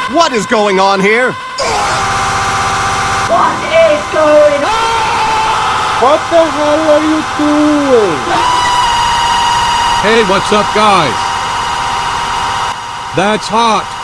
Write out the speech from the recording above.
What is going on here? What is going on? What the hell are you doing? Hey, what's up, guys? That's hot.